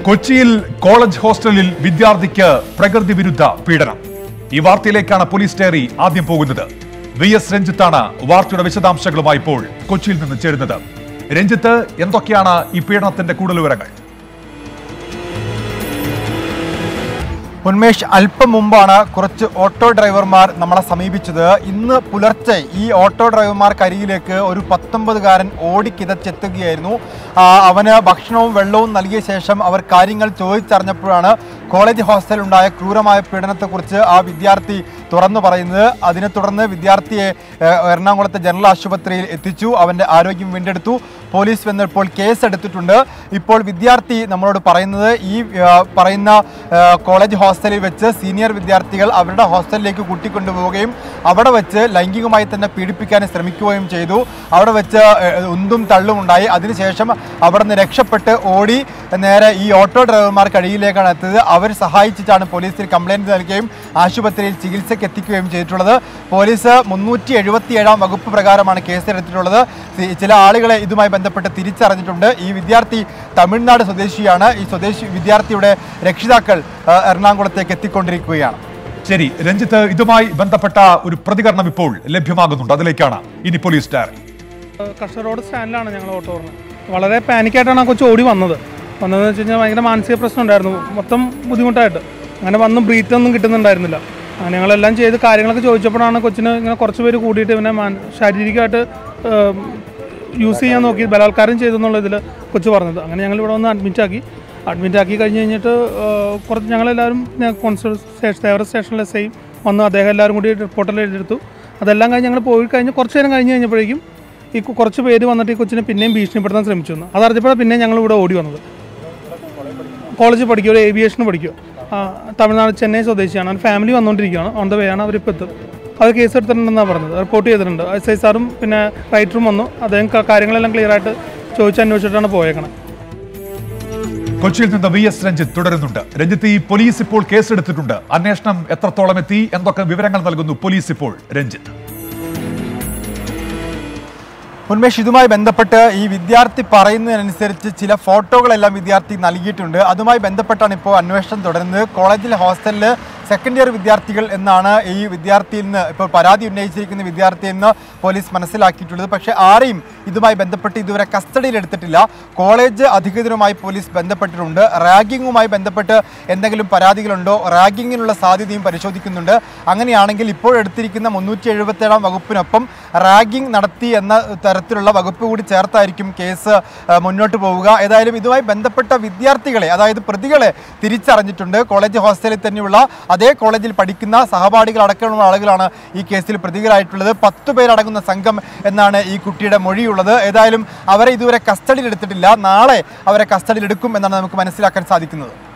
കൊച്ചിയിൽ കോളേജ് ഹോസ്റ്റലിൽ വിദ്യാർത്ഥിക്ക് പ്രകൃതി വിരുദ്ധ പീഡനം. ഈ വാർത്തയിലേക്കാണ് പോലീസ് ഡയറി ആദ്യം പോകുന്നത്. വി.എസ്. രഞ്ജിത്താണ് വാർത്തയുടെ വിശദാംശങ്ങളുമായി ഇപ്പോൾ കൊച്ചിയിൽ നിന്ന് ചേരുന്നത്. രഞ്ജിത്ത്, എന്തൊക്കെയാണ് ഈ പീഡനത്തിന്റെ കൂടുതൽ വിവരങ്ങൾ? ഉന്മേഷ്, അല്പം മുമ്പാണ് കുറച്ച് ഓട്ടോ ഡ്രൈവർമാർ നമ്മളെ സമീപിച്ചത്. ഇന്ന് പുലർച്ചെ ഈ ഓട്ടോ ഡ്രൈവർമാർക്കരികിലേക്ക് ഒരു 19-കാരൻ ഓടിക്കിതച്ചെത്തുകയായിരുന്നു. അവന് ഭക്ഷണവും വെള്ളവും നൽകിയ ശേഷം അവർ കാര്യങ്ങൾ ചോദിച്ചറിഞ്ഞപ്പോഴാണ് കോളേജ് ഹോസ്റ്റലിലുണ്ടായ ക്രൂരമായ പീഡനത്തെക്കുറിച്ച് ആ വിദ്യാർത്ഥി തുറന്നു പറയുന്നത്. അതിനെ തുടർന്ന് വിദ്യാർത്ഥിയെ എറണാകുളത്തെ ജനറൽ ആശുപത്രിയിൽ എത്തിച്ചു. അവൻ്റെ ആരോഗ്യം വീണ്ടെടുത്തു. പോലീസ് വന്നപ്പോൾ കേസെടുത്തിട്ടുണ്ട്. ഇപ്പോൾ വിദ്യാർത്ഥി നമ്മളോട് പറയുന്നത്, ഈ പറയുന്ന കോളേജ് ഹോസ്റ്റലിൽ വെച്ച് സീനിയർ വിദ്യാർത്ഥികൾ അവരുടെ ഹോസ്റ്റലിലേക്ക് കൂട്ടിക്കൊണ്ടുപോവുകയും അവിടെ വെച്ച് ലൈംഗികമായി തന്നെ പീഡിപ്പിക്കാൻ ശ്രമിക്കുകയും ചെയ്തു. അവിടെ വെച്ച് ഉന്തും തള്ളും ഉണ്ടായി. അതിനുശേഷം അവിടെ നിന്ന് രക്ഷപ്പെട്ട് ഓടി നേരെ ഈ ഓട്ടോ ഡ്രൈവർമാർക്ക് അടിയിലേക്കാണ് എത്തിയത്. അവർ സഹായിച്ചിട്ടാണ് പോലീസിൽ കംപ്ലയിൻറ്റ് നൽകുകയും ആശുപത്രിയിൽ ചികിത്സയ്ക്ക് എത്തിക്കുകയും ചെയ്തിട്ടുള്ളത്. പോലീസ് 377 വകുപ്പ് പ്രകാരമാണ് കേസെടുത്തിട്ടുള്ളത്. ചില ആളുകളെ ഇതുമായി ബന്ധപ്പെട്ട് തിരിച്ചറിഞ്ഞിട്ടുണ്ട്. ഈ വിദ്യാർത്ഥി തമിഴ്നാട് സ്വദേശിയാണ്. ഈ വിദ്യാർത്ഥിയുടെ രക്ഷിതാക്കൾ എറണാകുളത്തേക്ക് എത്തിക്കൊണ്ടിരിക്കുകയാണ്. ശരി രഞ്ജിത്ത്, ഇതുമായി ബന്ധപ്പെട്ട ഒരു പ്രതികരണം ഇപ്പോൾ ലഭ്യമാകുന്നുണ്ട്. അതിലേക്കാണ് ഇനി പോലീസ് ഡയറി. കർഷക റോഡ് സ്റ്റാൻഡിലാണ് ഞങ്ങൾ ഓട്ടോ പറഞ്ഞത്. വളരെ പാനിക്കായിട്ടാണ് ആ കൊച്ചു ഓടി വന്നതെന്ന് വെച്ച് കഴിഞ്ഞാൽ ഭയങ്കര മാനസിക പ്രശ്നം ഉണ്ടായിരുന്നു. മൊത്തം ബുദ്ധിമുട്ടായിട്ട് അങ്ങനെ വന്നും ബ്രീത്തൊന്നും കിട്ടുന്നുണ്ടായിരുന്നില്ല. ഞങ്ങളെല്ലാം ചെയ്ത് കാര്യങ്ങളൊക്കെ ചോദിച്ചപ്പോഴാണ് കൊച്ചിന് ഇങ്ങനെ കുറച്ച് പേര് കൂടിയിട്ട് ഇവനെ ശാരീരികമായിട്ട് യൂസ് ചെയ്യാൻ നോക്കി ബലാത്കാരം ചെയ്തെന്നുള്ള ഇതിൽ കൊച്ചു പറഞ്ഞത്. അങ്ങനെ ഞങ്ങൾ ഇവിടെ വന്ന് അഡ്മിറ്റ് ആക്കി കഴിഞ്ഞ് കഴിഞ്ഞിട്ട് കുറച്ച് ഞങ്ങളെല്ലാവരും തേവര സ്റ്റേഷനിലെ SI വന്ന് അദ്ദേഹം എല്ലാവരും കൂടി റിപ്പോർട്ടെല്ലാം എഴുതിയെടുത്തു. അതെല്ലാം കഴിഞ്ഞ് ഞങ്ങൾ പോയി കഴിഞ്ഞ് കുറച്ച് നേരം കഴിഞ്ഞ് കഴിഞ്ഞപ്പോഴേക്കും ഈ കുറച്ച് പേര് വന്നിട്ട് ഈ കൊച്ചിനെ പിന്നെയും ഭീഷണിപ്പെടുത്താൻ ശ്രമിച്ചു. അതറിഞ്ഞപ്പോഴാണ് പിന്നെ ഞങ്ങൾ ഇവിടെ ഓടി വന്നത്. കോളേജിൽ പഠിക്കുക, ഒരു ഏവിയേഷന് പഠിക്കുക. തമിഴ്നാട് ചെന്നൈ സ്വദേശിയാണ്. അവൻ ഫാമിലി വന്നുകൊണ്ടിരിക്കുകയാണ്. ഓൺ ദ വേ ആണ്. അവരിപ്പോൾ എത്തും. അത് കേസ് എടുത്തിട്ടുണ്ടെന്നാണ് പറഞ്ഞത്. റിപ്പോർട്ട് ചെയ്തിട്ടുണ്ട്. SI സാറും പിന്നെ റൈറ്ററും വന്നു. അദ്ദേഹം കാര്യങ്ങളെല്ലാം ക്ലിയറായിട്ട് ചോദിച്ചന്വേഷിച്ചിട്ടാണ് പോയേക്കണം. കൊച്ചിയിൽ നിന്ന് വി.എസ്. രഞ്ജിത്ത് തുടരുന്നുണ്ട്. രഞ്ജിത്ത്, ഈ പോലീസ് ഇപ്പോൾ കേസെടുത്തിട്ടുണ്ട്. അന്വേഷണം എത്രത്തോളം എത്തി? എന്തൊക്കെ വിവരങ്ങൾ നൽകുന്നു പോലീസ് ഇപ്പോൾ? രഞ്ജിത്ത്. ഉന്മേഷ്, ഇതുമായി ബന്ധപ്പെട്ട് ഈ വിദ്യാർത്ഥി പറയുന്നതിനനുസരിച്ച് ചില ഫോട്ടോകളെല്ലാം വിദ്യാർത്ഥി നൽകിയിട്ടുണ്ട്. അതുമായി ബന്ധപ്പെട്ടാണ് ഇപ്പോൾ അന്വേഷണം തുടരുന്നത്. കോളേജിലെ ഹോസ്റ്റലിൽ സെക്കൻഡ് ഇയർ വിദ്യാർത്ഥികൾ എന്നാണ് ഈ വിദ്യാർത്ഥിയിൽ നിന്ന് ഇപ്പോൾ പരാതി ഉന്നയിച്ചിരിക്കുന്ന വിദ്യാർത്ഥിയിൽ നിന്ന് പോലീസ് മനസ്സിലാക്കിയിട്ടുള്ളത്. പക്ഷേ ആരെയും ഇതുമായി ബന്ധപ്പെട്ട് ഇതുവരെ കസ്റ്റഡിയിലെടുത്തിട്ടില്ല. കോളേജ് അധികൃതരുമായി പോലീസ് ബന്ധപ്പെട്ടിട്ടുണ്ട്. റാഗിങ്ങുമായി ബന്ധപ്പെട്ട് എന്തെങ്കിലും പരാതികളുണ്ടോ, റാഗിങ്ങിനുള്ള സാധ്യതയും പരിശോധിക്കുന്നുണ്ട്. അങ്ങനെയാണെങ്കിൽ ഇപ്പോൾ എടുത്തിരിക്കുന്ന 377 വകുപ്പിനൊപ്പം റാഗിങ് നടത്തി എന്ന തരത്തിലുള്ള വകുപ്പ് കൂടി ചേർത്തായിരിക്കും കേസ് മുന്നോട്ട് പോവുക. ഏതായാലും ഇതുമായി ബന്ധപ്പെട്ട വിദ്യാർത്ഥികളെ, അതായത് പ്രതികളെ തിരിച്ചറിഞ്ഞിട്ടുണ്ട്. കോളേജ് ഹോസ്റ്റലിൽ തന്നെയുള്ള അതേ കോളേജിൽ പഠിക്കുന്ന സഹപാഠികളടക്കമുള്ള ആളുകളാണ് ഈ കേസിൽ പ്രതികളായിട്ടുള്ളത്. 10 പേരടങ്ങുന്ന സംഘം എന്നാണ് ഈ കുട്ടിയുടെ മൊഴിയുള്ളത്. ഏതായാലും അവരെ ഇതുവരെ കസ്റ്റഡിയിലെടുത്തിട്ടില്ല. നാളെ അവരെ കസ്റ്റഡിയിലെടുക്കും എന്നാണ് നമുക്ക് മനസ്സിലാക്കാൻ സാധിക്കുന്നത്.